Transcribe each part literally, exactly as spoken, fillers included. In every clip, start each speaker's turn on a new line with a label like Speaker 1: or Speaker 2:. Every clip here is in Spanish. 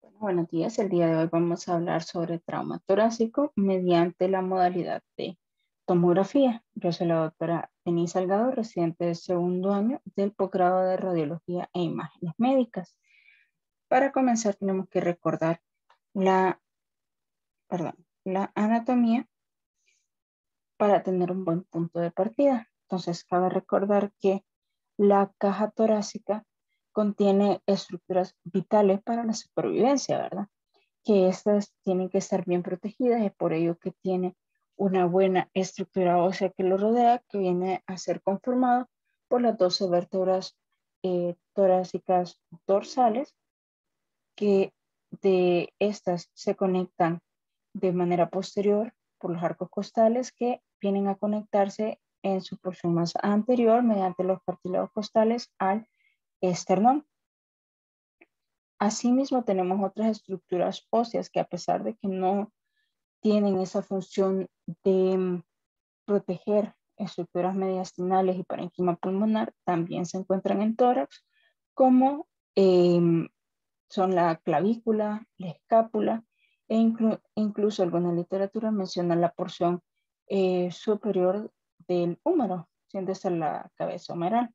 Speaker 1: Buenos días, el día de hoy vamos a hablar sobre trauma torácico mediante la modalidad de tomografía. Yo soy la doctora Denise Salgado, residente del segundo año del posgrado de Radiología e Imágenes Médicas. Para comenzar tenemos que recordar la, perdón, la anatomía para tener un buen punto de partida. Entonces cabe recordar que la caja torácica contiene estructuras vitales para la supervivencia, ¿verdad? Que estas tienen que estar bien protegidas, es por ello que tiene una buena estructura ósea que lo rodea, que viene a ser conformado por las doce vértebras eh, torácicas dorsales, que de estas se conectan de manera posterior por los arcos costales que vienen a conectarse en su porción más anterior mediante los cartílagos costales al esternón. Asimismo, tenemos otras estructuras óseas que a pesar de que no tienen esa función de mm, proteger estructuras mediastinales y parénquima pulmonar, también se encuentran en tórax, como eh, son la clavícula, la escápula, e inclu incluso alguna literatura menciona la porción eh, superior del húmero, siendo esta la cabeza humeral.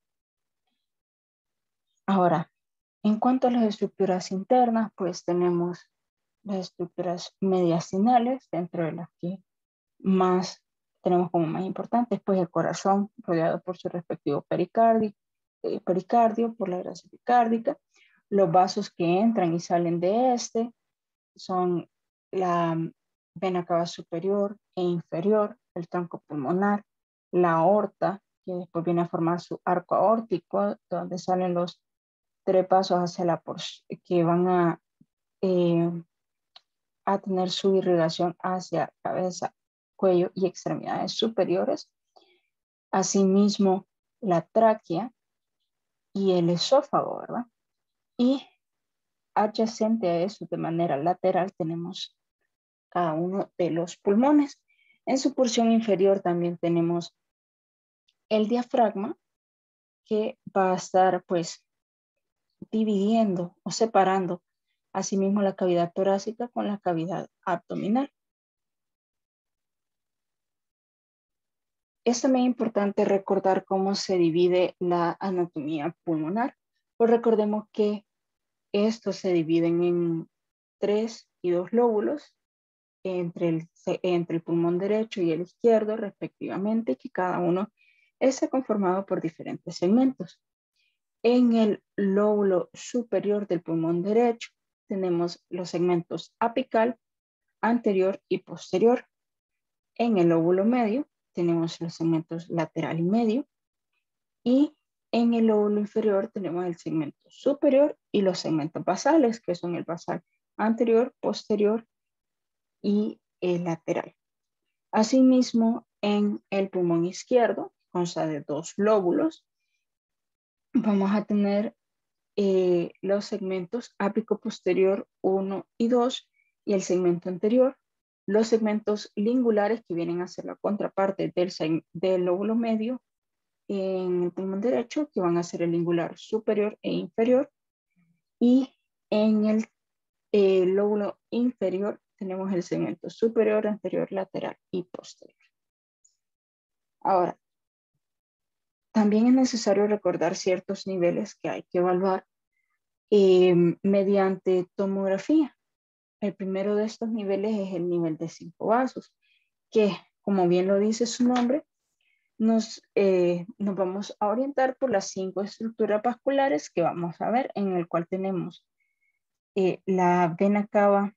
Speaker 1: Ahora, en cuanto a las estructuras internas, pues tenemos las estructuras mediastinales, dentro de las que más tenemos como más importantes, pues el corazón rodeado por su respectivo pericardio, eh, pericardio por la grasa epicárdica, los vasos que entran y salen de este son la vena cava superior e inferior, el tronco pulmonar, la aorta, que después viene a formar su arco aórtico, donde salen los tres pasos hacia la que van a, eh, a tener su irrigación hacia cabeza, cuello y extremidades superiores. Asimismo, la tráquea y el esófago, ¿verdad? Y adyacente a eso, de manera lateral, tenemos cada uno de los pulmones. En su porción inferior también tenemos el diafragma, que va a estar pues dividiendo o separando asimismo la cavidad torácica con la cavidad abdominal. Es también importante recordar cómo se divide la anatomía pulmonar. Pues recordemos que estos se dividen en tres y dos lóbulos entre el, entre el pulmón derecho y el izquierdo respectivamente, que cada uno está conformado por diferentes segmentos. En el lóbulo superior del pulmón derecho tenemos los segmentos apical, anterior y posterior. En el lóbulo medio tenemos los segmentos lateral y medio. Y en el lóbulo inferior tenemos el segmento superior y los segmentos basales, que son el basal anterior, posterior y el lateral. Asimismo, en el pulmón izquierdo, consta de dos lóbulos, vamos a tener eh, los segmentos ápico posterior uno y dos y el segmento anterior, los segmentos lingulares que vienen a ser la contraparte del, del lóbulo medio en el pulmón derecho, que van a ser el lingular superior e inferior, y en el eh, lóbulo inferior tenemos el segmento superior, anterior, lateral y posterior. Ahora, también es necesario recordar ciertos niveles que hay que evaluar eh, mediante tomografía. El primero de estos niveles es el nivel de cinco vasos, que como bien lo dice su nombre, nos, eh, nos vamos a orientar por las cinco estructuras vasculares que vamos a ver, en el cual tenemos eh, la vena cava,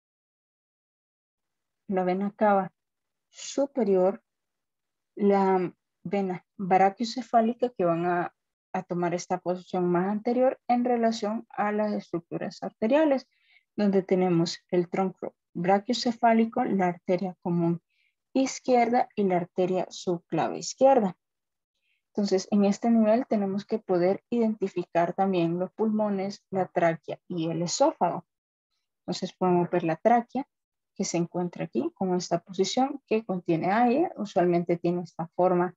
Speaker 1: la vena cava superior, la vena brachiocefálica, que van a, a tomar esta posición más anterior en relación a las estructuras arteriales, donde tenemos el tronco brachiocefálico, la arteria común izquierda y la arteria subclave izquierda. Entonces, en este nivel tenemos que poder identificar también los pulmones, la tráquea y el esófago. Entonces, podemos ver la tráquea, que se encuentra aquí con esta posición, que contiene aire, usualmente tiene esta forma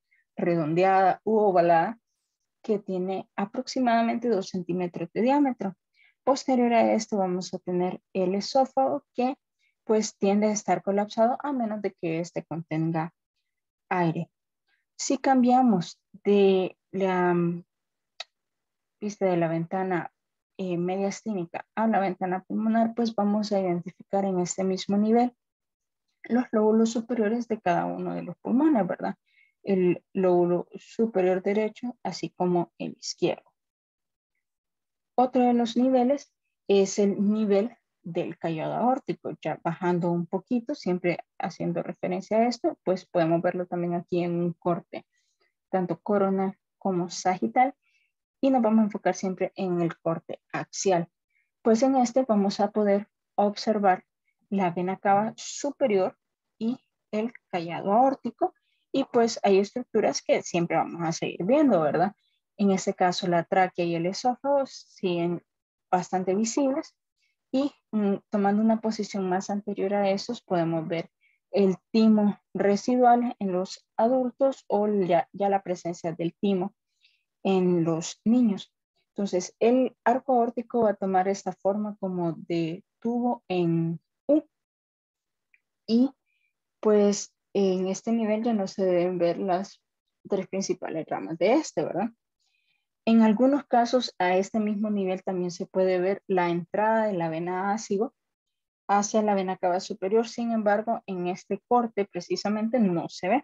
Speaker 1: redondeada u ovalada, que tiene aproximadamente dos centímetros de diámetro. Posterior a esto vamos a tener el esófago que pues tiende a estar colapsado a menos de que éste contenga aire. Si cambiamos de la um, pista de la ventana eh, mediastínica a la ventana pulmonar, pues vamos a identificar en este mismo nivel los lóbulos superiores de cada uno de los pulmones, ¿verdad? El lóbulo superior derecho, así como el izquierdo. Otro de los niveles es el nivel del callado aórtico, ya bajando un poquito, siempre haciendo referencia a esto, pues podemos verlo también aquí en un corte, tanto coronal como sagital, y nos vamos a enfocar siempre en el corte axial. Pues en este vamos a poder observar la vena cava superior y el callado aórtico, y pues hay estructuras que siempre vamos a seguir viendo, ¿verdad? En este caso la tráquea y el esófago siguen bastante visibles, y mm, tomando una posición más anterior a esos podemos ver el timo residual en los adultos o ya, ya la presencia del timo en los niños. Entonces, el arco aórtico va a tomar esta forma como de tubo en U, y pues en este nivel ya no se deben ver las tres principales ramas de este, ¿verdad? En algunos casos a este mismo nivel también se puede ver la entrada de la vena ácido hacia la vena cava superior, sin embargo en este corte precisamente no se ve.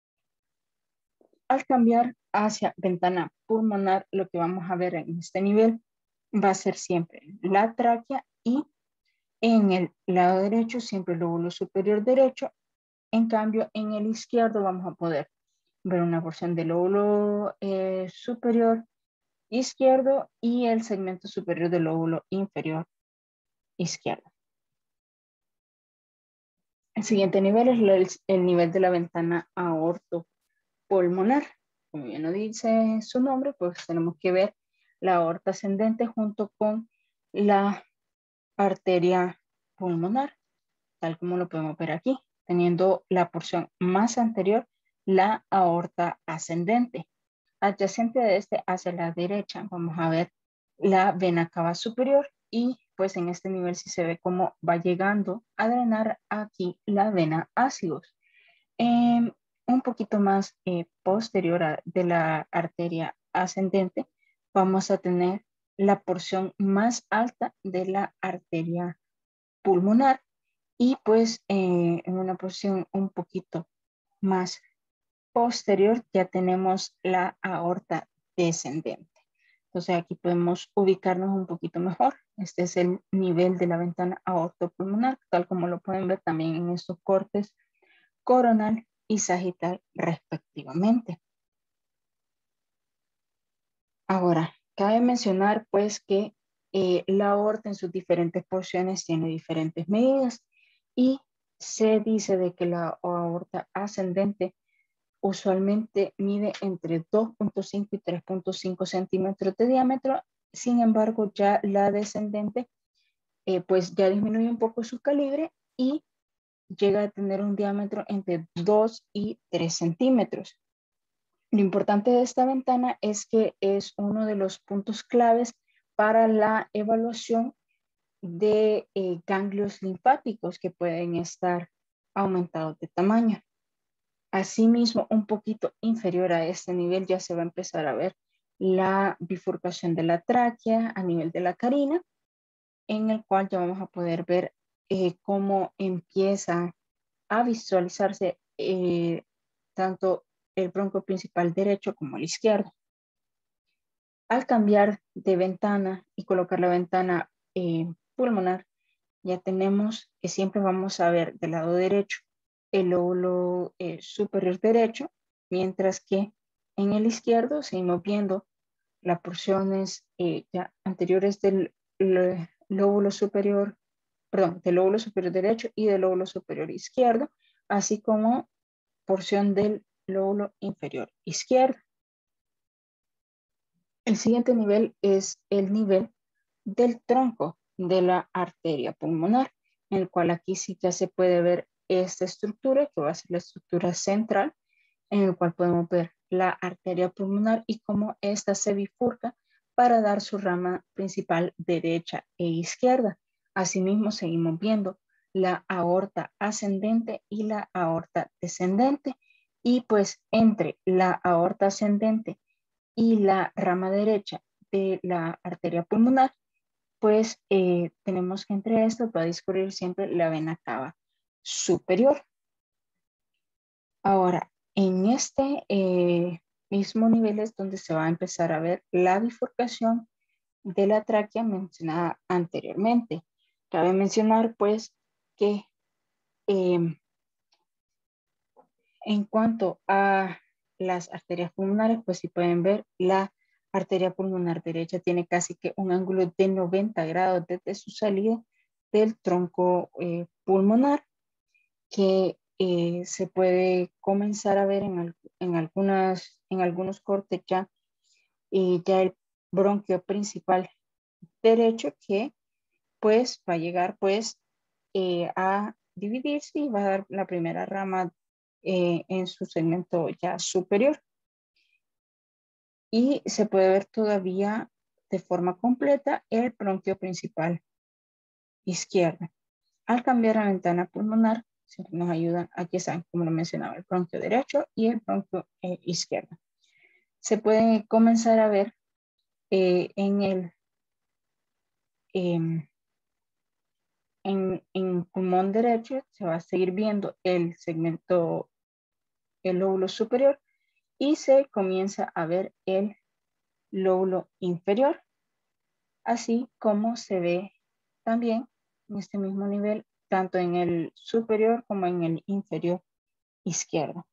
Speaker 1: Al cambiar hacia ventana pulmonar, lo que vamos a ver en este nivel va a ser siempre la tráquea, y en el lado derecho siempre el lóbulo superior derecho. En cambio, en el izquierdo vamos a poder ver una porción del lóbulo eh, superior izquierdo y el segmento superior del lóbulo inferior izquierdo. El siguiente nivel es el, el nivel de la ventana aortopulmonar. Como bien lo dice su nombre, pues tenemos que ver la aorta ascendente junto con la arteria pulmonar, tal como lo podemos ver aquí, teniendo la porción más anterior, la aorta ascendente. Adyacente de este hacia la derecha, vamos a ver la vena cava superior, y pues en este nivel sí se ve cómo va llegando a drenar aquí la vena ácidos. Eh, un poquito más eh, posterior a, de la arteria ascendente, vamos a tener la porción más alta de la arteria pulmonar, y pues eh, en una posición un poquito más posterior ya tenemos la aorta descendente. Entonces aquí podemos ubicarnos un poquito mejor. Este es el nivel de la ventana aortopulmonar, tal como lo pueden ver también en estos cortes coronal y sagital respectivamente. Ahora, cabe mencionar pues que eh, la aorta en sus diferentes porciones tiene diferentes medidas, y se dice de que la aorta ascendente usualmente mide entre dos punto cinco y tres punto cinco centímetros de diámetro. Sin embargo, ya la descendente eh, pues ya disminuye un poco su calibre y llega a tener un diámetro entre dos y tres centímetros. Lo importante de esta ventana es que es uno de los puntos claves para la evaluación de eh, ganglios linfáticos que pueden estar aumentados de tamaño. Asimismo, un poquito inferior a este nivel ya se va a empezar a ver la bifurcación de la tráquea a nivel de la carina, en el cual ya vamos a poder ver eh, cómo empieza a visualizarse eh, tanto el bronco principal derecho como el izquierdo. Al cambiar de ventana y colocar la ventana eh, pulmonar, ya tenemos que siempre vamos a ver del lado derecho el lóbulo eh, superior derecho, mientras que en el izquierdo seguimos viendo las porciones eh, ya anteriores del lóbulo superior, perdón, del lóbulo superior derecho y del lóbulo superior izquierdo, así como porción del lóbulo inferior izquierdo. El siguiente nivel es el nivel del tronco de la arteria pulmonar, en el cual aquí sí ya se puede ver esta estructura, que va a ser la estructura central, en el cual podemos ver la arteria pulmonar y cómo esta se bifurca para dar su rama principal derecha e izquierda. Asimismo, seguimos viendo la aorta ascendente y la aorta descendente. Y pues entre la aorta ascendente y la rama derecha de la arteria pulmonar, pues eh, tenemos que entre esto va a discurrir siempre la vena cava superior. Ahora, en este eh, mismo nivel es donde se va a empezar a ver la bifurcación de la tráquea mencionada anteriormente. Cabe mencionar pues que eh, en cuanto a las arterias pulmonares, pues si pueden ver, la arteria pulmonar derecha tiene casi que un ángulo de noventa grados desde su salida del tronco eh, pulmonar, que eh, se puede comenzar a ver en, en, algunas, en algunos cortes ya, eh, ya el bronquio principal derecho, que pues va a llegar pues eh, a dividirse y va a dar la primera rama eh, en su segmento ya superior. Y se puede ver todavía de forma completa el bronquio principal izquierdo. Al cambiar a ventana pulmonar, siempre nos ayudan a que saben, como lo mencionaba, el bronquio derecho y el bronquio eh, izquierdo. Se puede comenzar a ver eh, en el eh, en, en pulmón derecho, se va a seguir viendo el segmento, el lóbulo superior, y se comienza a ver el lóbulo inferior, así como se ve también en este mismo nivel, tanto en el superior como en el inferior izquierdo.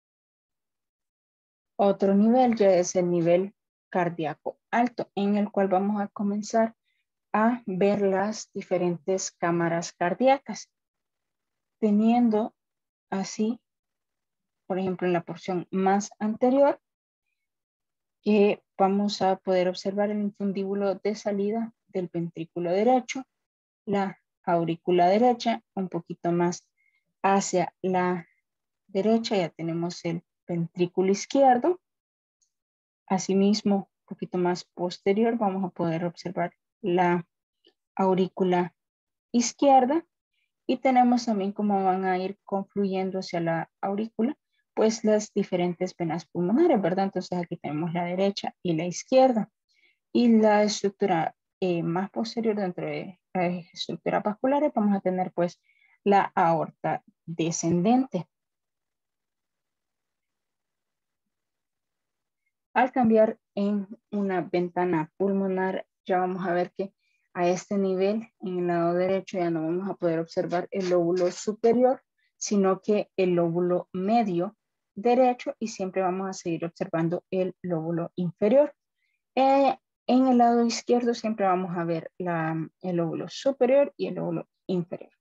Speaker 1: Otro nivel ya es el nivel cardíaco alto, en el cual vamos a comenzar a ver las diferentes cámaras cardíacas, teniendo así, por ejemplo, en la porción más anterior, que vamos a poder observar el infundíbulo de salida del ventrículo derecho, la aurícula derecha, un poquito más hacia la derecha ya tenemos el ventrículo izquierdo. Asimismo, un poquito más posterior vamos a poder observar la aurícula izquierda, y tenemos también cómo van a ir confluyendo hacia la aurícula pues las diferentes venas pulmonares, ¿verdad? Entonces aquí tenemos la derecha y la izquierda. Y la estructura eh, más posterior dentro de las estructuras vasculares vamos a tener pues la aorta descendente. Al cambiar en una ventana pulmonar, ya vamos a ver que a este nivel, en el lado derecho, ya no vamos a poder observar el lóbulo superior, sino que el lóbulo medio derecho, y siempre vamos a seguir observando el lóbulo inferior. Eh, en el lado izquierdo siempre vamos a ver la, el lóbulo superior y el lóbulo inferior.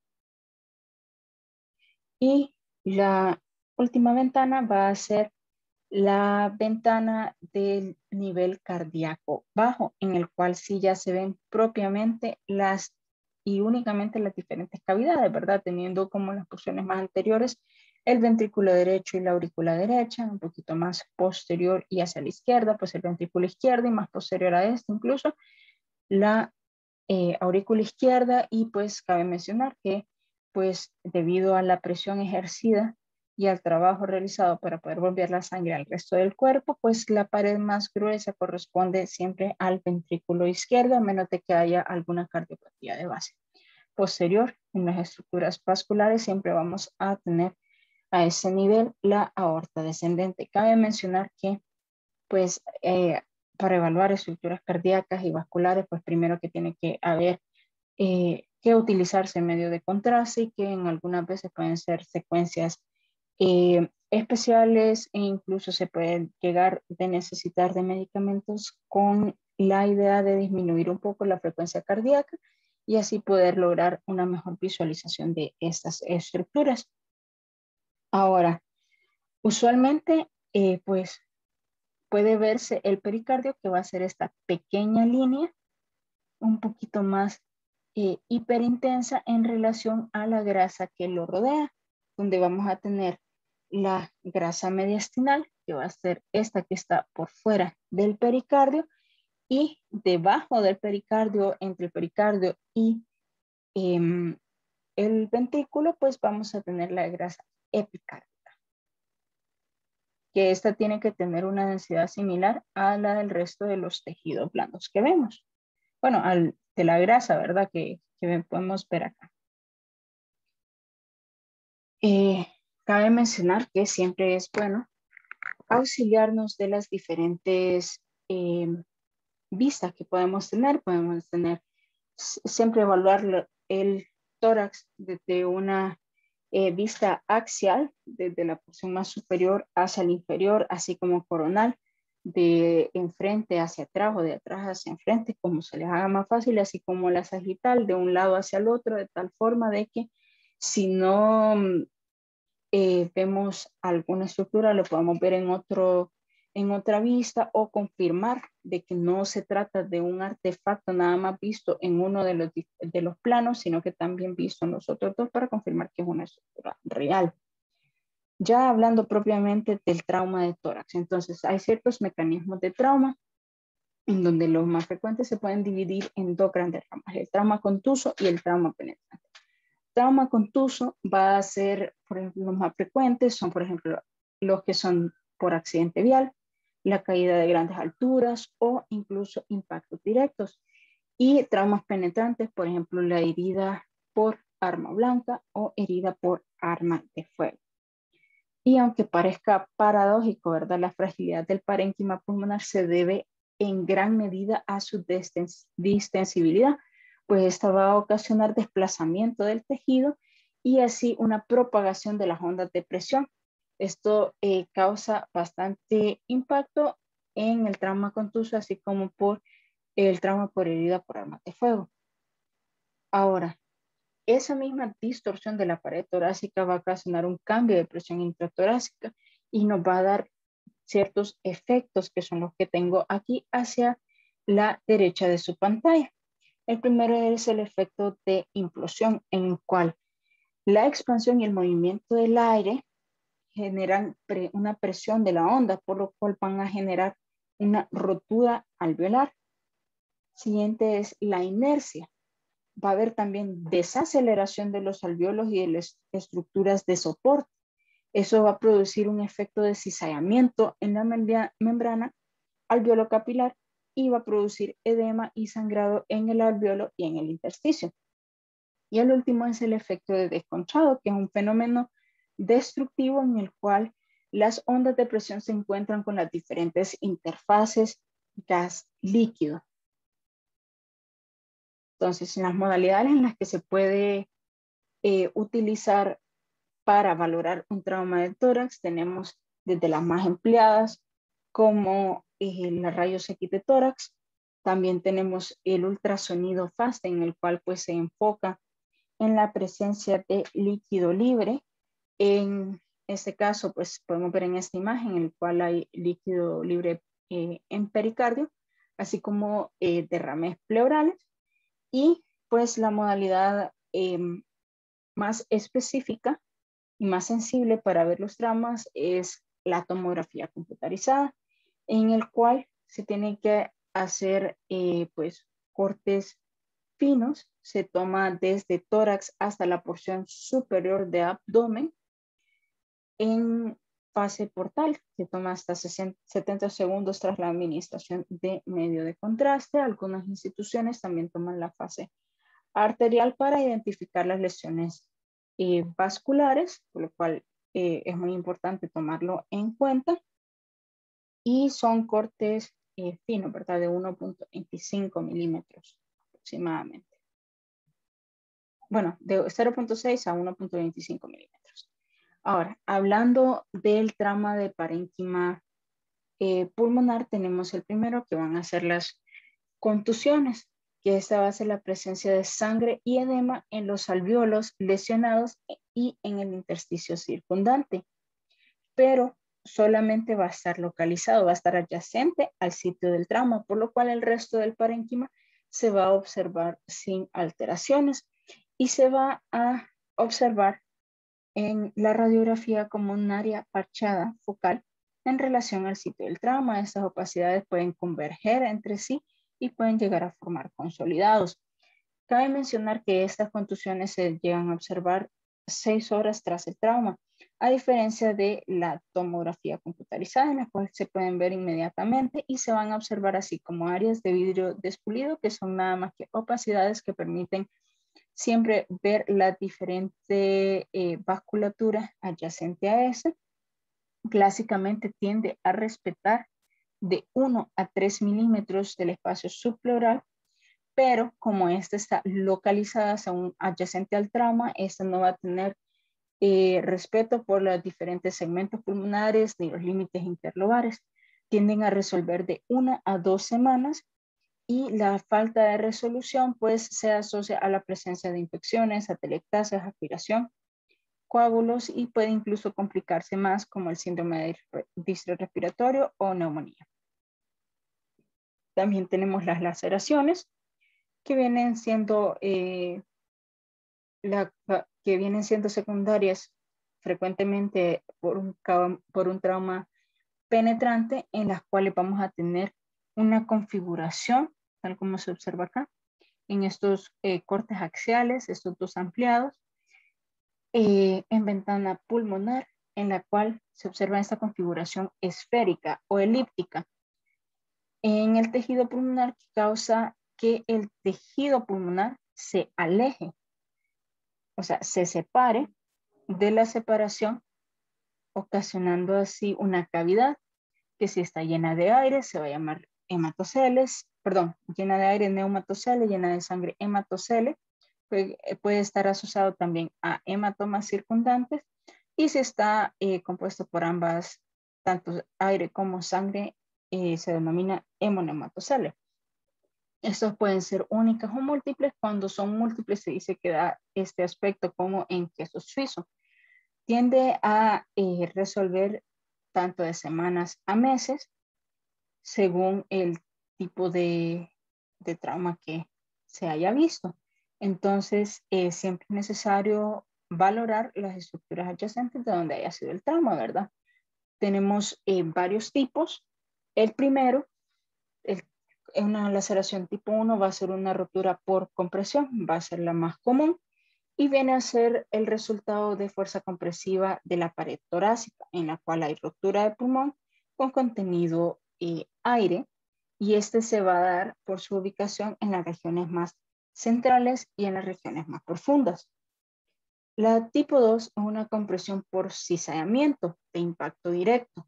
Speaker 1: Y la última ventana va a ser la ventana del nivel cardíaco bajo, en el cual sí ya se ven propiamente las y únicamente las diferentes cavidades, ¿verdad? Teniendo como las porciones más anteriores el ventrículo derecho y la aurícula derecha, un poquito más posterior y hacia la izquierda, pues el ventrículo izquierdo, y más posterior a este incluso la eh, aurícula izquierda. Y pues cabe mencionar que pues debido a la presión ejercida y al trabajo realizado para poder volver la sangre al resto del cuerpo, pues la pared más gruesa corresponde siempre al ventrículo izquierdo, a menos de que haya alguna cardiopatía de base. Posterior, en las estructuras vasculares siempre vamos a tener a ese nivel la aorta descendente. Cabe mencionar que pues eh, para evaluar estructuras cardíacas y vasculares, pues primero que tiene que haber eh, que utilizarse medio de contraste, y que en algunas veces pueden ser secuencias eh, especiales, e incluso se puede llegar de necesitar de medicamentos con la idea de disminuir un poco la frecuencia cardíaca y así poder lograr una mejor visualización de estas estructuras. Ahora, usualmente, eh, pues puede verse el pericardio, que va a ser esta pequeña línea un poquito más eh, hiperintensa en relación a la grasa que lo rodea, donde vamos a tener la grasa mediastinal, que va a ser esta que está por fuera del pericardio, y debajo del pericardio, entre el pericardio y eh, el ventrículo, pues vamos a tener la grasa epicárdica, que esta tiene que tener una densidad similar a la del resto de los tejidos blandos que vemos. Bueno, al, de la grasa, ¿verdad? Que, que podemos ver acá. Eh, cabe mencionar que siempre es bueno auxiliarnos de las diferentes eh, vistas que podemos tener. Podemos tener, siempre evaluar el tórax desde una eh, vista axial, desde la porción más superior hacia el inferior, así como coronal, de enfrente hacia atrás o de atrás hacia enfrente, como se les haga más fácil, así como la sagital, de un lado hacia el otro, de tal forma de que si no eh, vemos alguna estructura, lo podemos ver en, otro, en otra vista o confirmar de que no se trata de un artefacto nada más visto en uno de los, de los planos, sino que también visto en los otros dos para confirmar que es una estructura real. Ya hablando propiamente del trauma de tórax, entonces hay ciertos mecanismos de trauma en donde los más frecuentes se pueden dividir en dos grandes ramas, el trauma contuso y el trauma penetrante. Trauma contuso va a ser, por ejemplo, los más frecuentes son, por ejemplo, los que son por accidente vial, la caída de grandes alturas o incluso impactos directos. Y traumas penetrantes, por ejemplo, la herida por arma blanca o herida por arma de fuego. Y aunque parezca paradójico, ¿verdad? La fragilidad del parénquima pulmonar se debe en gran medida a su distensibilidad, pues esta va a ocasionar desplazamiento del tejido y así una propagación de las ondas de presión. Esto eh, causa bastante impacto en el trauma contuso, así como por el trauma por herida por arma de fuego. Ahora, esa misma distorsión de la pared torácica va a ocasionar un cambio de presión intratorácica y nos va a dar ciertos efectos que son los que tengo aquí hacia la derecha de su pantalla. El primero es el efecto de implosión, en el cual la expansión y el movimiento del aire generan pre una presión de la onda, por lo cual van a generar una rotura alveolar. Siguiente es la inercia. Va a haber también desaceleración de los alveolos y de las estructuras de soporte. Eso va a producir un efecto de cizallamiento en la membrana alveolo-capilar y va a producir edema y sangrado en el alveolo y en el intersticio. Y el último es el efecto de desconchado, que es un fenómeno destructivo en el cual las ondas de presión se encuentran con las diferentes interfaces gas-líquido. Entonces, en las modalidades en las que se puede eh, utilizar para valorar un trauma de tórax, tenemos desde las más empleadas como eh, la rayos X de tórax. También tenemos el ultrasonido FAST, en el cual pues se enfoca en la presencia de líquido libre. En este caso, pues podemos ver en esta imagen en el cual hay líquido libre eh, en pericardio, así como eh, derrames pleurales. Y pues la modalidad eh, más específica y más sensible para ver los traumas es la tomografía computarizada, en el cual se tiene que hacer eh, pues cortes finos. Se toma desde tórax hasta la porción superior de abdomen en fase portal. Se toma hasta setenta segundos tras la administración de medio de contraste. Algunas instituciones también toman la fase arterial para identificar las lesiones eh, vasculares, por lo cual eh, es muy importante tomarlo en cuenta. Y son cortes eh, finos, ¿verdad? De uno punto veinticinco milímetros aproximadamente. Bueno, de cero punto seis a uno punto veinticinco milímetros. Ahora, hablando del trauma de parénquima eh, pulmonar, tenemos el primero que van a ser las contusiones, que esta va a ser la presencia de sangre y edema en los alveolos lesionados y en el intersticio circundante, pero solamente va a estar localizado, va a estar adyacente al sitio del trauma, por lo cual el resto del parénquima se va a observar sin alteraciones y se va a observar en la radiografía como un área parchada focal en relación al sitio del trauma. Estas opacidades pueden converger entre sí y pueden llegar a formar consolidados. Cabe mencionar que estas contusiones se llegan a observar seis horas tras el trauma, a diferencia de la tomografía computarizada, en la cual se pueden ver inmediatamente y se van a observar así como áreas de vidrio despulido, que son nada más que opacidades que permiten siempre ver la diferente eh, vasculatura adyacente a esa. Clásicamente tiende a respetar de uno a tres milímetros del espacio subpleural, pero como esta está localizada aún adyacente al trauma, esta no va a tener eh, respeto por los diferentes segmentos pulmonares ni los límites interlobales. Tienden a resolver de una a dos semanas y la falta de resolución pues se asocia a la presencia de infecciones, atelectasias, aspiración, coágulos y puede incluso complicarse más como el síndrome de distrés respiratorio o neumonía. También tenemos las laceraciones que vienen siendo eh, la, que vienen siendo secundarias frecuentemente por un, por un trauma penetrante, en las cuales vamos a tener una configuración, tal como se observa acá, en estos eh, cortes axiales, estos dos ampliados, eh, en ventana pulmonar, en la cual se observa esta configuración esférica o elíptica en el tejido pulmonar, que causa que el tejido pulmonar se aleje, o sea, se separe de la separación, ocasionando así una cavidad que si está llena de aire se va a llamar hematoceles, perdón, llena de aire neumatocele, llena de sangre hematocele, puede, puede estar asociado también a hematomas circundantes y si está eh, compuesto por ambas, tanto aire como sangre, eh, se denomina hemonematocele. Estos pueden ser únicas o múltiples. Cuando son múltiples se dice que da este aspecto como en queso suizo. Tiende a eh, resolver tanto de semanas a meses según el tipo de, de trauma que se haya visto. Entonces, eh, siempre es necesario valorar las estructuras adyacentes de donde haya sido el trauma, ¿verdad? Tenemos eh, varios tipos. El primero, el, una laceración tipo uno va a ser una rotura por compresión, va a ser la más común y viene a ser el resultado de fuerza compresiva de la pared torácica, en la cual hay rotura de pulmón con contenido eh, aire, y este se va a dar por su ubicación en las regiones más centrales y en las regiones más profundas. La tipo dos es una compresión por cizallamiento de impacto directo,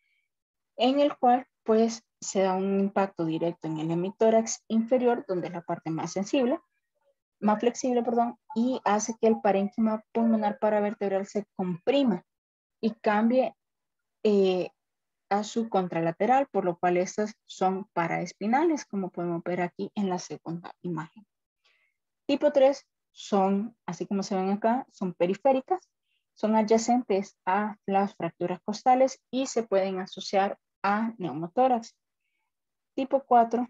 Speaker 1: en el cual pues se da un impacto directo en el hemitórax inferior, donde es la parte más sensible, más flexible, perdón, y hace que el parénquima pulmonar paravertebral se comprima y cambie eh, a su contralateral, por lo cual estas son paraespinales, como podemos ver aquí en la segunda imagen. Tipo tres son, así como se ven acá, son periféricas, son adyacentes a las fracturas costales y se pueden asociar a neumotórax. Tipo cuatro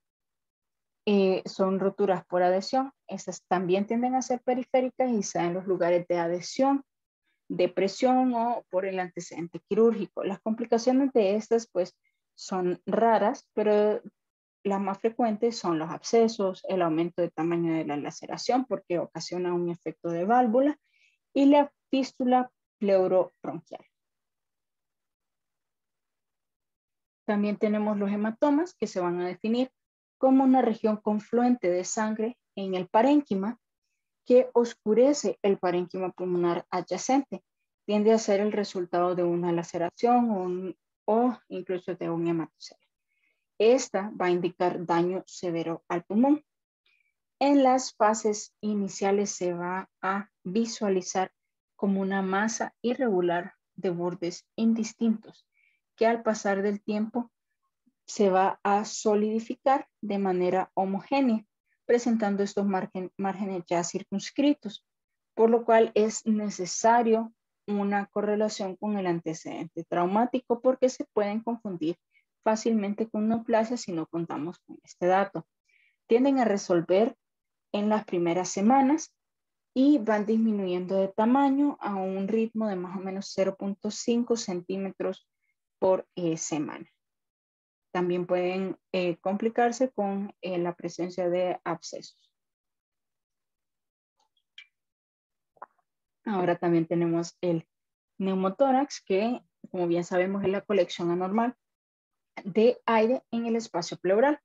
Speaker 1: eh, son roturas por adhesión. Estas también tienden a ser periféricas y se dan en los lugares de adhesión, depresión o por el antecedente quirúrgico. Las complicaciones de estas pues son raras, pero las más frecuentes son los abscesos, el aumento de tamaño de la laceración porque ocasiona un efecto de válvula y la fístula pleuробronquial. También tenemos los hematomas que se van a definir como una región confluente de sangre en el parénquima que oscurece el parénquima pulmonar adyacente. Tiende a ser el resultado de una laceración o, un, o incluso de un hematocele. Esta va a indicar daño severo al pulmón. En las fases iniciales se va a visualizar como una masa irregular de bordes indistintos que al pasar del tiempo se va a solidificar de manera homogénea, presentando estos margen, márgenes ya circunscritos, por lo cual es necesario una correlación con el antecedente traumático porque se pueden confundir fácilmente con neoplasia si no contamos con este dato. Tienden a resolver en las primeras semanas y van disminuyendo de tamaño a un ritmo de más o menos cero punto cinco centímetros por eh, semana. también pueden eh, complicarse con eh, la presencia de abscesos. Ahora también tenemos el neumotórax, que como bien sabemos es la colección anormal de aire en el espacio pleural.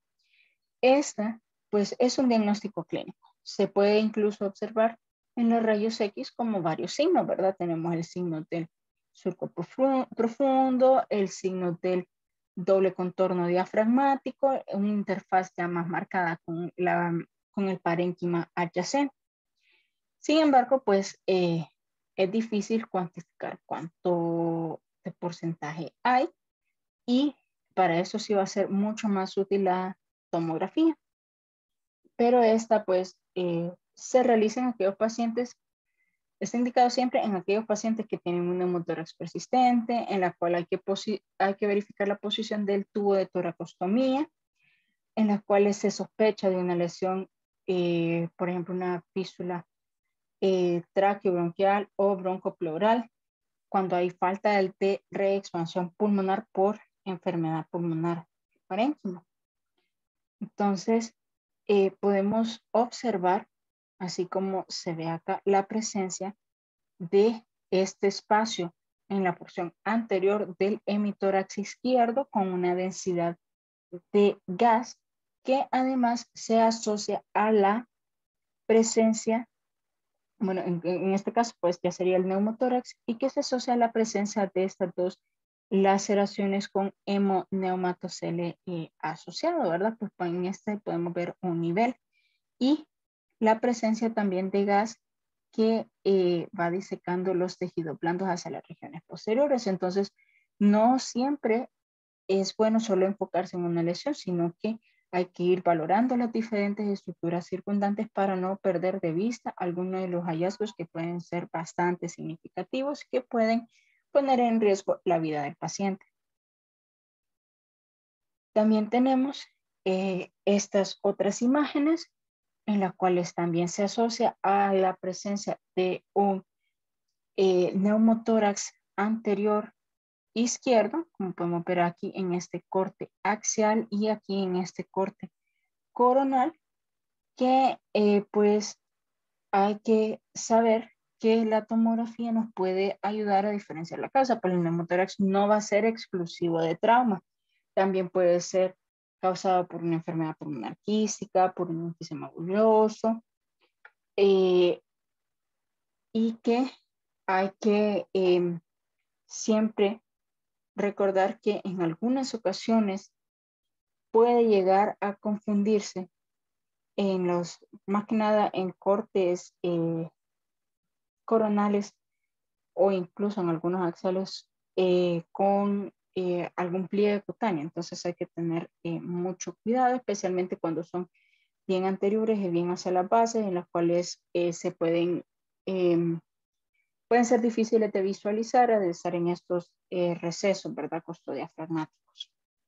Speaker 1: Esta pues es un diagnóstico clínico. Se puede incluso observar en los rayos X como varios signos, ¿verdad? Tenemos el signo del surco profundo, el signo del doble contorno diafragmático, una interfaz ya más marcada con, la, con el parénquima adyacente. Sin embargo, pues eh, es difícil cuantificar cuánto de porcentaje hay y para eso sí va a ser mucho más útil la tomografía. Pero esta pues eh, se realiza en aquellos pacientes, está indicado siempre en aquellos pacientes que tienen un neumotórax persistente, en la cual hay que, hay que verificar la posición del tubo de toracostomía, en las cuales se sospecha de una lesión, eh, por ejemplo, una fístula eh, traqueobronquial o broncopleural, cuando hay falta de reexpansión pulmonar por enfermedad pulmonar parénquima. Entonces, eh, podemos observar, así como se ve acá, la presencia de este espacio en la porción anterior del hemitórax izquierdo con una densidad de gas que además se asocia a la presencia, bueno, en, en este caso pues ya sería el neumotórax, y que se asocia a la presencia de estas dos laceraciones con hemoneumatocele eh, asociado, ¿verdad? Pues en este podemos ver un nivel y la presencia también de gas que eh, va disecando los tejidos blandos hacia las regiones posteriores. Entonces, no siempre es bueno solo enfocarse en una lesión, sino que hay que ir valorando las diferentes estructuras circundantes para no perder de vista algunos de los hallazgos que pueden ser bastante significativos, que pueden poner en riesgo la vida del paciente. También tenemos eh, estas otras imágenes en las cuales también se asocia a la presencia de un eh, neumotórax anterior izquierdo, como podemos ver aquí en este corte axial y aquí en este corte coronal, que eh, pues hay que saber que la tomografía nos puede ayudar a diferenciar la causa, pero el neumotórax no va a ser exclusivo de trauma. También puede ser causado por una enfermedad pulmonar quística, por un enfisema bulboso, eh, y que hay que eh, siempre recordar que en algunas ocasiones puede llegar a confundirse en los, más que nada en cortes eh, coronales o incluso en algunos axiales eh, con eh, algún pliegue cutáneo. Entonces hay que tener eh, mucho cuidado, especialmente cuando son bien anteriores y bien hacia las bases, en las cuales eh, se pueden, eh, pueden ser difíciles de visualizar al estar en estos eh, recesos, ¿verdad? Costodiafragmáticos.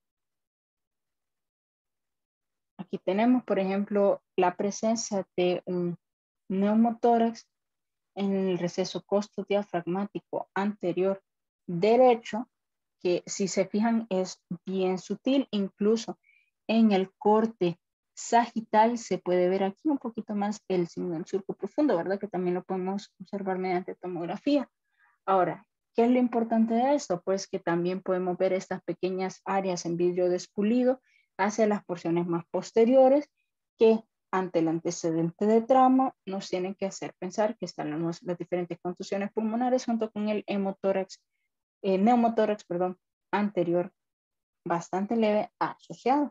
Speaker 1: Aquí tenemos, por ejemplo, la presencia de un neumotórax en el receso costodiafragmático anterior derecho, que si se fijan es bien sutil, incluso en el corte sagital se puede ver aquí un poquito más el signo del surco profundo, ¿verdad? Que también lo podemos observar mediante tomografía. Ahora, ¿qué es lo importante de esto? Pues que también podemos ver estas pequeñas áreas en vidrio despulido hacia las porciones más posteriores que ante el antecedente de trauma nos tienen que hacer pensar que están las, las diferentes contusiones pulmonares junto con el hemotórax, eh, neumotórax, perdón, anterior bastante leve asociado.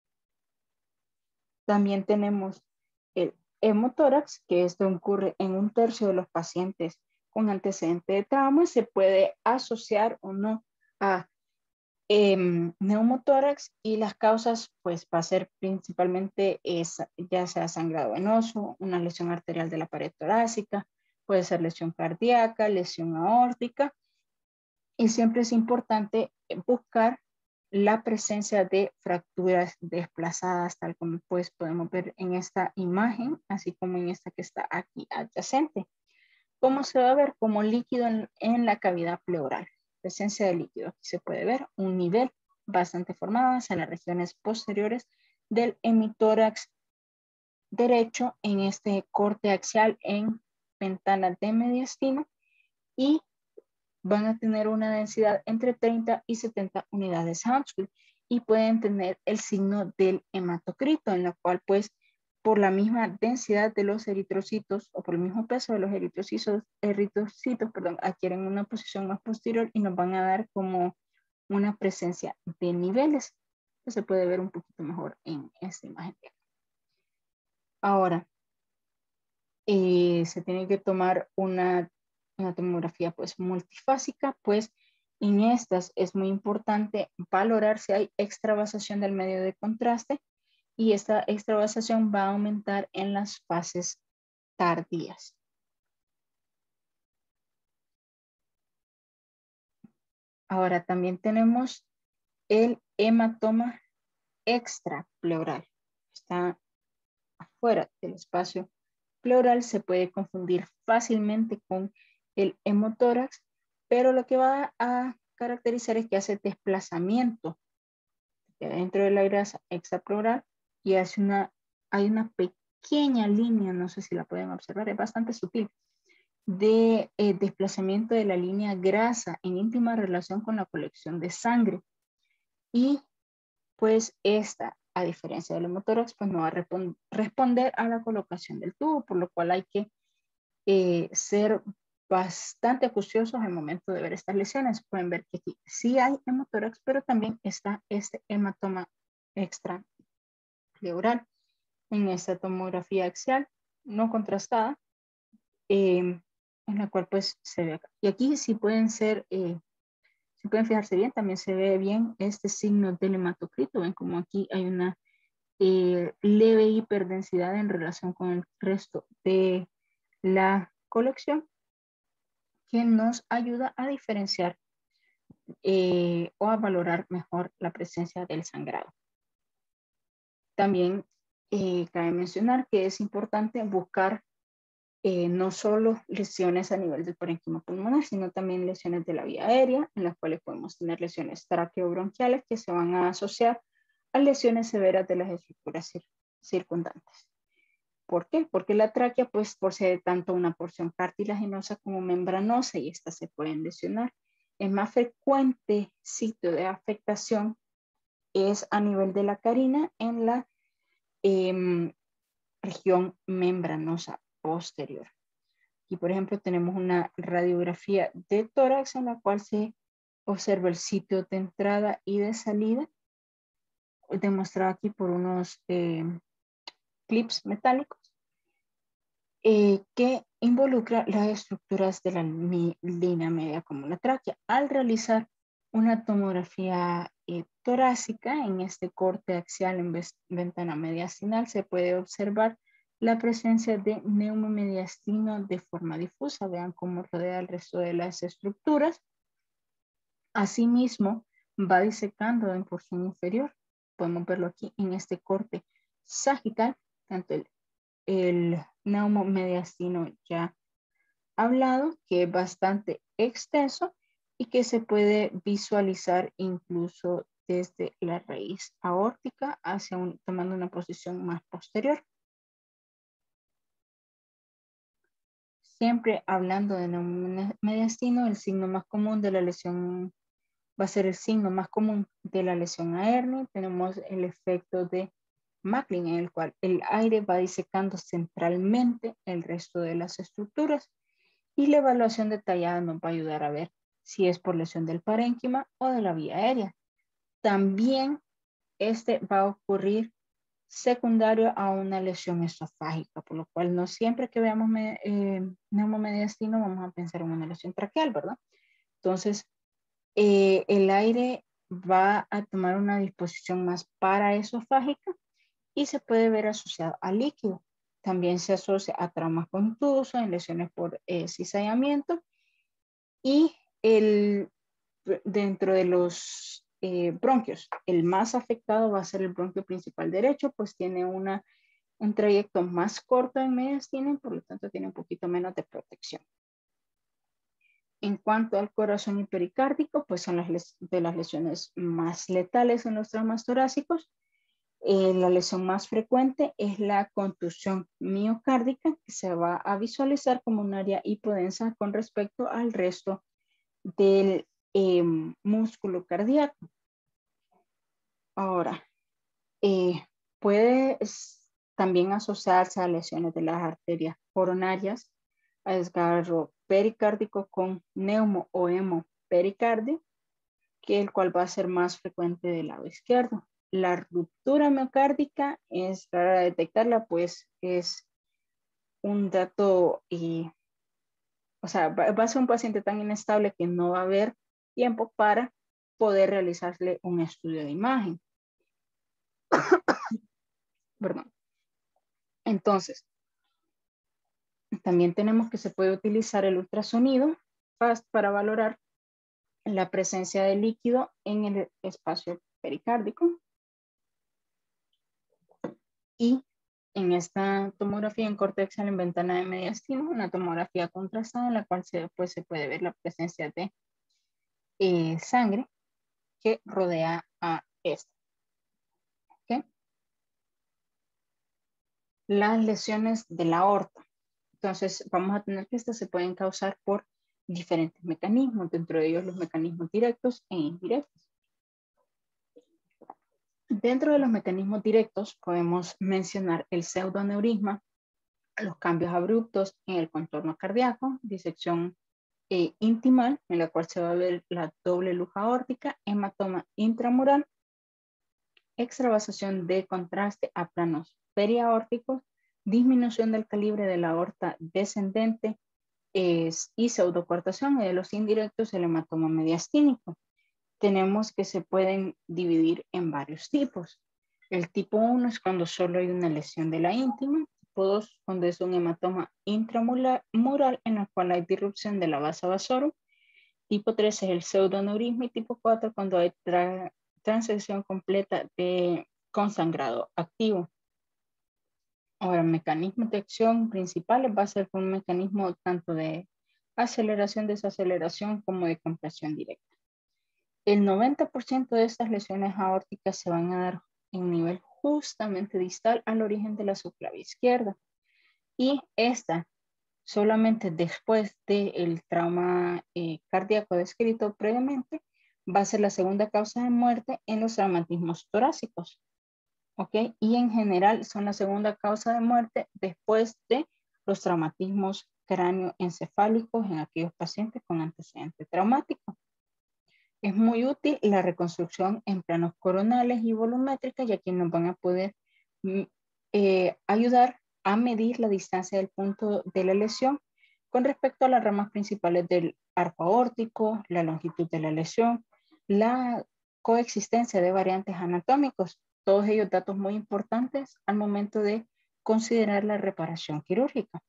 Speaker 1: También tenemos el hemotórax, que esto ocurre en un tercio de los pacientes con antecedente de trauma, se puede asociar o no a eh, neumotórax, y las causas pues va a ser principalmente esa, ya sea sangrado venoso, una lesión arterial de la pared torácica, puede ser lesión cardíaca, lesión aórtica, y siempre es importante buscar la presencia de fracturas desplazadas, tal como pues podemos ver en esta imagen, así como en esta que está aquí adyacente. ¿Cómo se va a ver? Como líquido en, en la cavidad pleural. Presencia de líquido. Aquí se puede ver un nivel bastante formadas en las regiones posteriores del hemitórax derecho en este corte axial en ventana de mediastino y van a tener una densidad entre treinta y setenta unidades Hounsfield y pueden tener el signo del hematocrito, en la cual pues por la misma densidad de los eritrocitos o por el mismo peso de los eritrocitos, eritrocitos perdón, adquieren una posición más posterior y nos van a dar como una presencia de niveles que se puede ver un poquito mejor en esta imagen. Ahora, eh, se tiene que tomar una, una tomografía pues multifásica, pues en estas es muy importante valorar si hay extravasación del medio de contraste y esta extravasación va a aumentar en las fases tardías. Ahora también tenemos el hematoma extrapleural. Está afuera del espacio pleural, se puede confundir fácilmente con el hemotórax, pero lo que va a caracterizar es que hace desplazamiento dentro de la grasa extrapleural y hace una, hay una pequeña línea, no sé si la pueden observar, es bastante sutil, de eh, desplazamiento de la línea grasa en íntima relación con la colección de sangre. Y pues esta, a diferencia del hemotórax, pues no va a responder a la colocación del tubo, por lo cual hay que eh, ser bastante acuciosos al momento de ver estas lesiones. Pueden ver que aquí sí hay hemotórax, pero también está este hematoma extrapleural en esta tomografía axial no contrastada, eh, en la cual pues se ve acá. Y aquí sí pueden ser, eh, si pueden fijarse bien, también se ve bien este signo del hematocrito. Ven como aquí hay una eh, leve hiperdensidad en relación con el resto de la colección que nos ayuda a diferenciar eh, o a valorar mejor la presencia del sangrado. También eh, cabe mencionar que es importante buscar eh, no solo lesiones a nivel del parénquima pulmonar, sino también lesiones de la vía aérea, en las cuales podemos tener lesiones traqueobronquiales que se van a asociar a lesiones severas de las estructuras cir circundantes. ¿Por qué? Porque la tráquea pues posee tanto una porción cartilaginosa como membranosa y estas se pueden lesionar. El más frecuente sitio de afectación es a nivel de la carina en la eh, región membranosa posterior. Y por ejemplo tenemos una radiografía de tórax en la cual se observa el sitio de entrada y de salida, demostrado aquí por unos eh, clips metálicos, eh, que involucra las estructuras de la línea media como la tráquea. Al realizar una tomografía eh, torácica en este corte axial en ventana mediastinal se puede observar la presencia de neumomediastino de forma difusa. Vean cómo rodea el resto de las estructuras. Asimismo, va disecando en porción inferior. Podemos verlo aquí en este corte sagital, tanto el, el neumomediastino ya hablado, que es bastante extenso y que se puede visualizar incluso desde la raíz aórtica hacia un, tomando una posición más posterior. Siempre hablando de neumomediastino, el signo más común de la lesión va a ser el signo más común de la lesión a Ernie. Tenemos el efecto de Macklin, en el cual el aire va disecando centralmente el resto de las estructuras y la evaluación detallada nos va a ayudar a ver si es por lesión del parénquima o de la vía aérea. También este va a ocurrir secundario a una lesión esofágica, por lo cual no siempre que veamos eh, neumomediastino vamos a pensar en una lesión traqueal, ¿verdad? Entonces, eh, el aire va a tomar una disposición más paraesofágica y se puede ver asociado al líquido. También se asocia a traumas contusos, en lesiones por eh, cizallamiento y el, dentro de los eh, bronquios, el más afectado va a ser el bronquio principal derecho, pues tiene una, un trayecto más corto en mediastino y por lo tanto tiene un poquito menos de protección. En cuanto al corazón y pericárdico, pues son las de las lesiones más letales en los traumas torácicos. Eh, la lesión más frecuente es la contusión miocárdica, que se va a visualizar como un área hipodensa con respecto al resto del eh, músculo cardíaco. Ahora, eh, puede también asociarse a lesiones de las arterias coronarias, a desgarro pericárdico con neumo o hemopericardio, que el cual va a ser más frecuente del lado izquierdo. La ruptura miocárdica es rara detectarla, pues es un dato, y, o sea, va, va a ser un paciente tan inestable que no va a haber tiempo para poder realizarle un estudio de imagen. Perdón. Entonces, también tenemos que se puede utilizar el ultrasonido FAST para valorar la presencia de líquido en el espacio pericárdico. Y en esta tomografía en corte axial en ventana de mediastino, una tomografía contrastada en la cual se, pues, se puede ver la presencia de eh, sangre que rodea a esta. ¿Okay? Las lesiones de la aorta. Entonces vamos a tener que estas se pueden causar por diferentes mecanismos, dentro de ellos los mecanismos directos e indirectos. Dentro de los mecanismos directos podemos mencionar el pseudoaneurisma, los cambios abruptos en el contorno cardíaco, disección eh, intimal, en la cual se va a ver la doble luz aórtica, hematoma intramural, extravasación de contraste a planos periaórticos, disminución del calibre de la aorta descendente es, y pseudocoartación, y de los indirectos el hematoma mediastínico. Tenemos que se pueden dividir en varios tipos. El tipo uno es cuando solo hay una lesión de la íntima. Tipo dos, cuando es un hematoma intramural en el cual hay disrupción de la vasa vasorum. Tipo tres es el pseudoaneurisma y tipo cuatro cuando hay tra transección completa de consangrado activo. Ahora, mecanismos de acción principales va a ser un mecanismo tanto de aceleración, desaceleración como de compresión directa. El noventa por ciento de estas lesiones aórticas se van a dar en nivel justamente distal al origen de la subclavia izquierda. Y esta, solamente después del trauma eh, cardíaco descrito previamente, va a ser la segunda causa de muerte en los traumatismos torácicos. ¿Ok? Y en general son la segunda causa de muerte después de los traumatismos cráneoencefálicos en aquellos pacientes con antecedente traumático. Es muy útil la reconstrucción en planos coronales y volumétricas, ya que nos van a poder eh, ayudar a medir la distancia del punto de la lesión con respecto a las ramas principales del arco aórtico, la longitud de la lesión, la coexistencia de variantes anatómicos, todos ellos datos muy importantes al momento de considerar la reparación quirúrgica.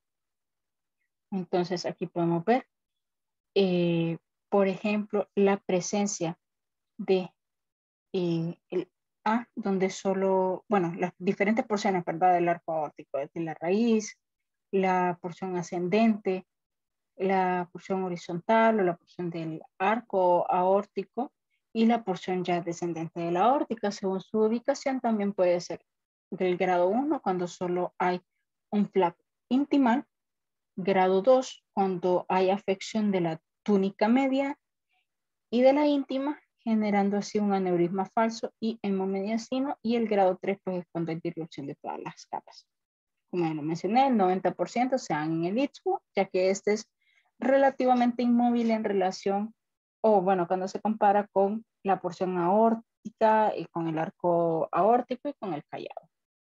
Speaker 1: Entonces aquí podemos ver eh, por ejemplo, la presencia de eh, el A, donde solo, bueno, las diferentes porciones, ¿verdad? Del arco aórtico, desde la raíz, la porción ascendente, la porción horizontal o la porción del arco aórtico y la porción ya descendente de la aórtica. Según su ubicación, también puede ser del grado uno cuando solo hay un flap intimal, grado dos cuando hay afección de la túnica media y de la íntima, generando así un aneurisma falso y hemomediastino, y el grado tres pues es cuando hay disrupción de todas las capas. Como ya lo mencioné, el noventa por ciento se dan en el istmo, ya que este es relativamente inmóvil en relación, o bueno, cuando se compara con la porción aórtica y con el arco aórtico y con el callado.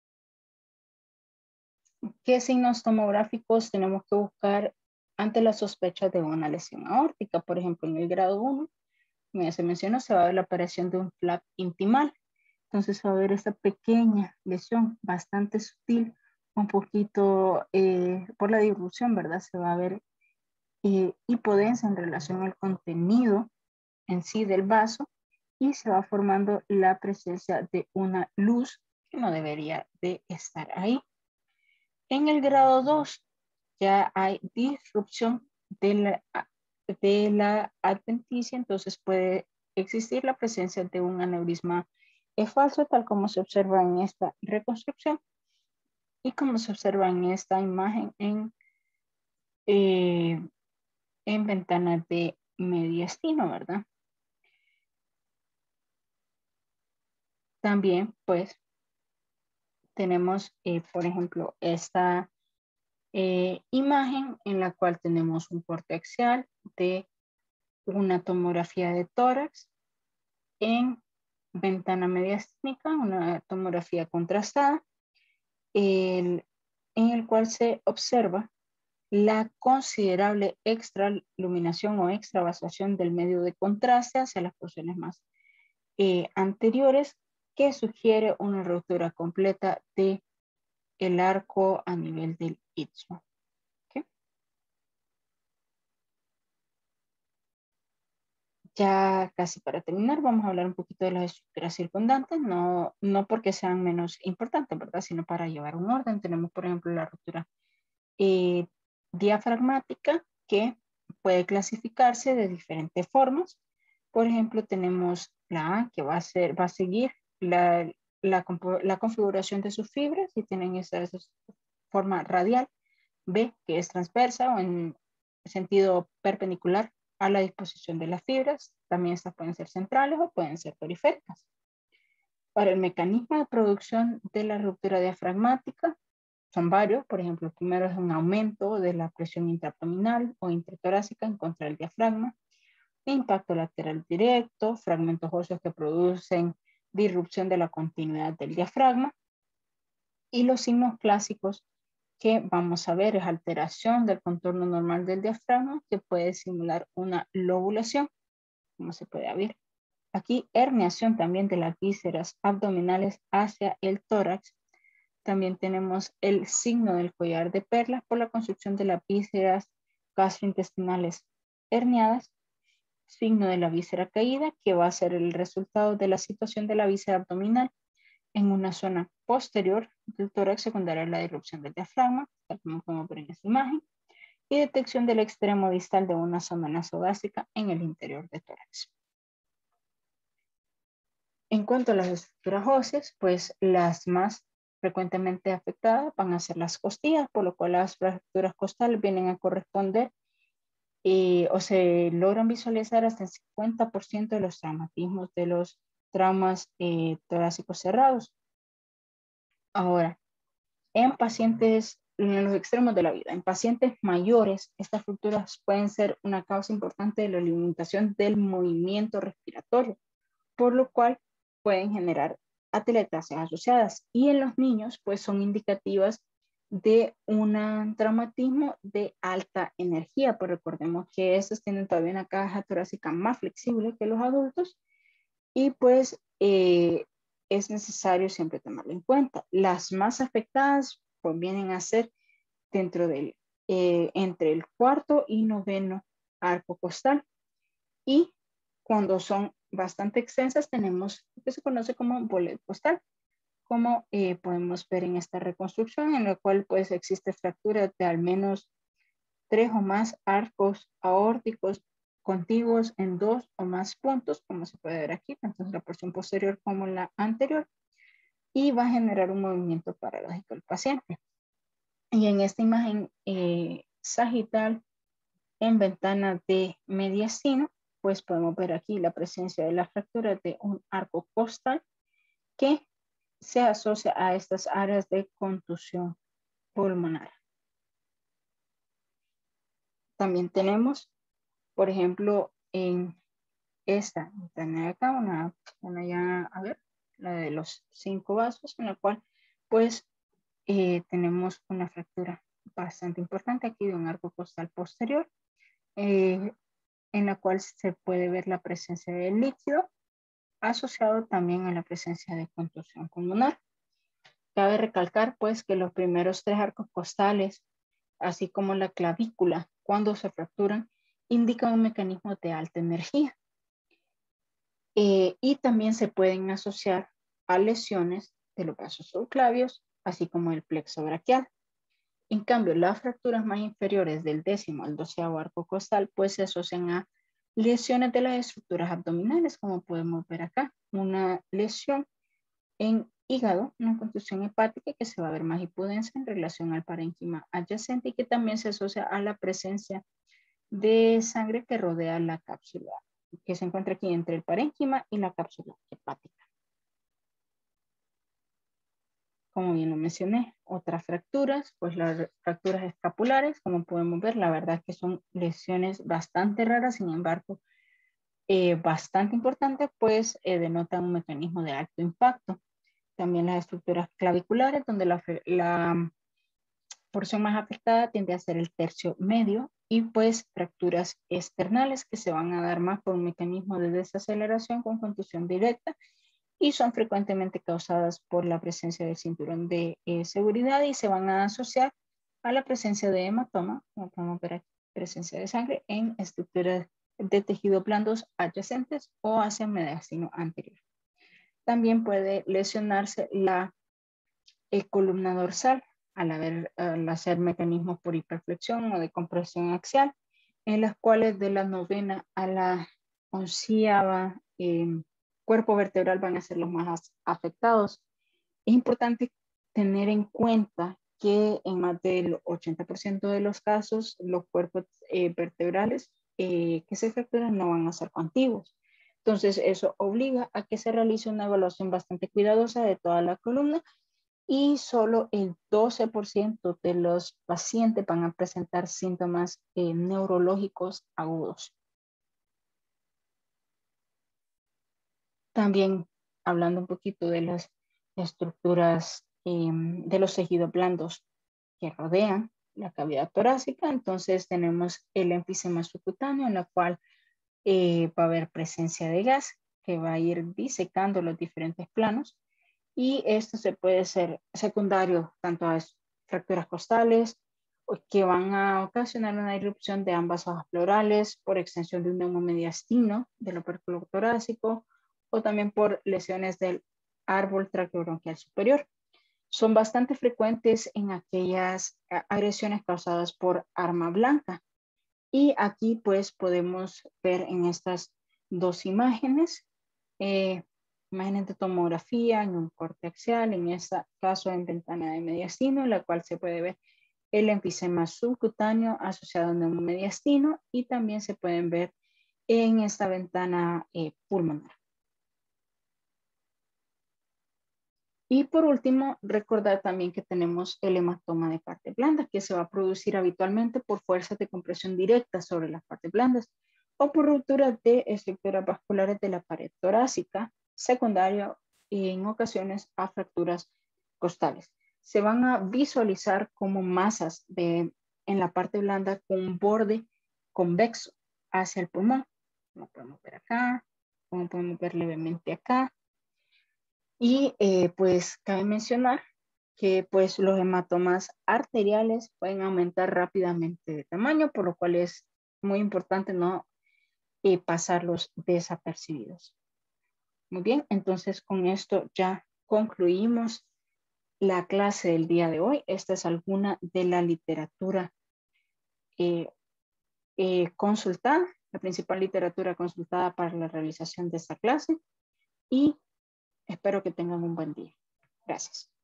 Speaker 1: ¿Qué signos tomográficos tenemos que buscar ante la sospecha de una lesión aórtica? Por ejemplo, en el grado uno, como ya se mencionó, se va a ver la aparición de un flap intimal. Entonces se va a ver esta pequeña lesión bastante sutil, un poquito eh, por la disrupción, ¿verdad? Se va a ver eh, hipodensa en relación al contenido en sí del vaso y se va formando la presencia de una luz que no debería de estar ahí. En el grado dos ya hay disrupción de la de la adventicia, entonces puede existir la presencia de un aneurisma falso, tal como se observa en esta reconstrucción y como se observa en esta imagen en, eh, en ventana de mediastino, ¿verdad? También, pues, tenemos, eh, por ejemplo, esta eh, imagen en la cual tenemos un corte axial de una tomografía de tórax en ventana mediastínica, una tomografía contrastada, el, en el cual se observa la considerable extraluminación o extravasación del medio de contraste hacia las porciones más eh, anteriores, que sugiere una ruptura completa de el arco a nivel del istmo. ¿Okay? Ya casi para terminar, vamos a hablar un poquito de las estructuras circundantes, no, no porque sean menos importantes, ¿verdad? Sino para llevar un orden. Tenemos, por ejemplo, la ruptura eh, diafragmática, que puede clasificarse de diferentes formas. Por ejemplo, tenemos la A, que va a, ser, va a seguir la, la, la configuración de sus fibras y tienen esa, esa forma radial. B, que es transversa o en sentido perpendicular a la disposición de las fibras. También estas pueden ser centrales o pueden ser periféricas. Para el mecanismo de producción de la ruptura diafragmática, son varios. Por ejemplo, el primero es un aumento de la presión intraabdominal o intratorácica en contra del diafragma, impacto lateral directo, fragmentos óseos que producen disrupción de la continuidad del diafragma. Y los signos clásicos que vamos a ver es alteración del contorno normal del diafragma, que puede simular una lobulación, como se puede ver. Aquí, herniación también de las vísceras abdominales hacia el tórax. También tenemos el signo del collar de perlas por la construcción de las vísceras gastrointestinales herniadas. Signo de la víscera caída, que va a ser el resultado de la situación de la víscera abdominal en una zona posterior del tórax secundaria a la disrupción del diafragma, tal como podemos ver en esta imagen, y detección del extremo distal de una zona nasogástrica en el interior del tórax. En cuanto a las estructuras óseas, pues las más frecuentemente afectadas van a ser las costillas, por lo cual las fracturas costales vienen a corresponder eh, o se logran visualizar hasta el cincuenta por ciento de los traumatismos de los traumas eh, torácicos cerrados. Ahora, en pacientes, en los extremos de la vida, en pacientes mayores, estas fracturas pueden ser una causa importante de la limitación del movimiento respiratorio, por lo cual pueden generar atelectasias asociadas. Y en los niños, pues son indicativas de un traumatismo de alta energía, pues recordemos que estos tienen todavía una caja torácica más flexible que los adultos y pues eh, es necesario siempre tomarlo en cuenta. Las más afectadas pues vienen a ser dentro del, eh, entre el cuarto y noveno arco costal, y cuando son bastante extensas tenemos lo que se conoce como bolet costal, como eh, podemos ver en esta reconstrucción, en la cual pues existe fractura de al menos tres o más arcos aórticos contiguos en dos o más puntos, como se puede ver aquí, tanto en la porción posterior como en la anterior, y va a generar un movimiento paradójico del paciente. Y en esta imagen eh, sagital en ventana de mediastino, pues podemos ver aquí la presencia de la fractura de un arco costal que se asocia a estas áreas de contusión pulmonar. También tenemos, por ejemplo, en esta ventana de acá, una, una ya, a ver, la de los cinco vasos, en la cual pues eh, tenemos una fractura bastante importante aquí de un arco costal posterior, eh, en la cual se puede ver la presencia del líquido asociado también a la presencia de contusión pulmonar. Cabe recalcar pues que los primeros tres arcos costales, así como la clavícula, cuando se fracturan, indican un mecanismo de alta energía. Eh, y también se pueden asociar a lesiones de los vasos subclavios, así como el plexo braquial. En cambio, las fracturas más inferiores del décimo al doceavo arco costal pues se asocian a lesiones de las estructuras abdominales, como podemos ver acá. Una lesión en hígado, una contusión hepática que se va a ver más hipodensa en relación al parénquima adyacente y que también se asocia a la presencia de sangre que rodea la cápsula, que se encuentra aquí entre el parénquima y la cápsula hepática. Como bien lo mencioné, otras fracturas, pues las fracturas escapulares, como podemos ver, la verdad que son lesiones bastante raras, sin embargo, eh, bastante importantes, pues eh, denotan un mecanismo de alto impacto. También las estructuras claviculares, donde la, la porción más afectada tiende a ser el tercio medio, y pues fracturas externales que se van a dar más por un mecanismo de desaceleración con contusión directa y son frecuentemente causadas por la presencia del cinturón de eh, seguridad y se van a asociar a la presencia de hematoma, como podemos ver aquí, presencia de sangre en estructuras de tejido blandos adyacentes o hacia el mediastino anterior. También puede lesionarse la eh, columna dorsal al, haber, al hacer mecanismos por hiperflexión o de compresión axial, en las cuales de la novena a la onceava eh, cuerpo vertebral van a ser los más afectados. Es importante tener en cuenta que en más del ochenta por ciento de los casos, los cuerpos eh, vertebrales eh, que se fracturan no van a ser contiguos. Entonces, eso obliga a que se realice una evaluación bastante cuidadosa de toda la columna y solo el doce por ciento de los pacientes van a presentar síntomas eh, neurológicos agudos. También hablando un poquito de las estructuras eh, de los tejidos blandos que rodean la cavidad torácica, entonces tenemos el enfisema subcutáneo en la cual eh, va a haber presencia de gas que va a ir disecando los diferentes planos y esto se puede ser secundario tanto a fracturas costales que van a ocasionar una irrupción de ambas hojas pleurales por extensión de un neumomediastino del opérculo torácico o también por lesiones del árbol traqueobronquial superior. Son bastante frecuentes en aquellas agresiones causadas por arma blanca. Y aquí pues podemos ver en estas dos imágenes, eh, imágenes de tomografía en un corte axial, en este caso en ventana de mediastino, en la cual se puede ver el enfisema subcutáneo asociado a un neumomediastino y también se pueden ver en esta ventana eh, pulmonar. Y por último, recordar también que tenemos el hematoma de parte blanda, que se va a producir habitualmente por fuerzas de compresión directa sobre las partes blandas o por ruptura de estructuras vasculares de la pared torácica, secundaria y en ocasiones a fracturas costales. Se van a visualizar como masas de, en la parte blanda con un borde convexo hacia el pulmón. Como podemos ver acá, como podemos ver levemente acá. Y eh, pues cabe mencionar que pues los hematomas arteriales pueden aumentar rápidamente de tamaño, por lo cual es muy importante no eh, pasarlos desapercibidos. Muy bien, entonces con esto ya concluimos la clase del día de hoy. Esta es alguna de la literatura eh, eh, consultada, la principal literatura consultada para la realización de esta clase y espero que tengan un buen día. Gracias.